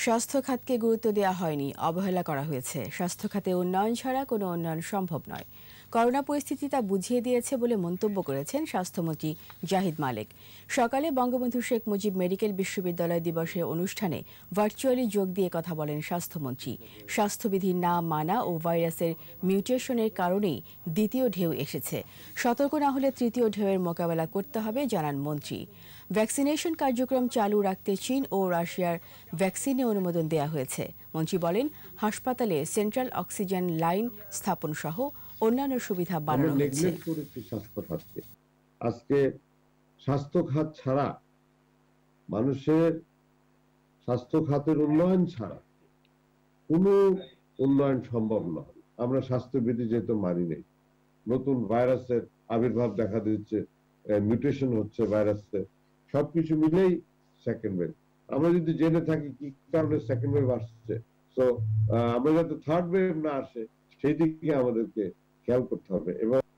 স্বাস্থ্য খাতকে গুরুত্ব দেওয়া হয়নি, অবহেলা করা হয়েছে। স্বাস্থ্য খাতে উন্নয়ন ছাড়া কোনো উন্নয়ন সম্ভব নয়। করোনা পরিস্থিতি তা বুঝিয়ে দিয়েছে বলে মন্তব্য করেছেন স্বাস্থ্যমন্ত্রী জাহিদ মালেক। সকালে বঙ্গবন্ধু শেখ মুজিব মেডিকেল বিশ্ববিদ্যালয় দিবসের অনুষ্ঠানে ভার্চুয়ালি যোগ দিয়ে কথা বলেন স্বাস্থ্যমন্ত্রী। স্বাস্থ্যবিধি না মানা ও ভাইরাসের মিউটেশনের কারণেই দ্বিতীয় ঢেউ এসেছে। সতর্ক না হলে তৃতীয় ঢেউয়ের মোকাবেলা করতে হবে, জানান মন্ত্রী। ভ্যাকসিনেশন কার্যক্রম চালু রাখতে চীন ও রাশিয়ার ভ্যাকসিনে অনুমোদন দেওয়া হয়েছে। মন্ত্রী বলেন, হাসপাতালে সেন্ট্রাল অক্সিজেন লাইন স্থাপন সহ অন্যান্য সুবিধা বাড়ানো হয়েছে। আজকে স্বাস্থ্য খাত ছাড়া, মানুষের স্বাস্থ্য খাতের উন্নয়ন ছাড়া কোনো উন্নয়ন সম্ভব নয়। আমরা স্বাস্থ্যবিধি যেহেতু মানি নেই, নতুন ভাইরাসের আবির্ভাব দেখা দিচ্ছে, মিউটেশন হচ্ছে ভাইরাসে, সবকিছু মিলেই সেকেন্ড ওয়েভ। আমরা যদি জেনে থাকি কি কারণে সেকেন্ড ওয়েভ আসছে, তো আমরা যাতে থার্ড ওয়েভ না আসে সেই দিকে আমাদেরকে খেয়াল করতে হবে। এবং